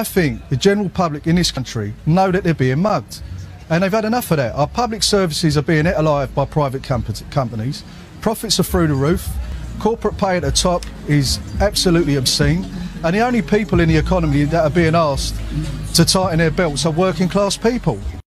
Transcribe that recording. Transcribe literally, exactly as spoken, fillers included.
I think the general public in this country know that they're being mugged, and they've had enough of that. Our public services are being ate alive by private companies, profits are through the roof, corporate pay at the top is absolutely obscene, and the only people in the economy that are being asked to tighten their belts are working class people.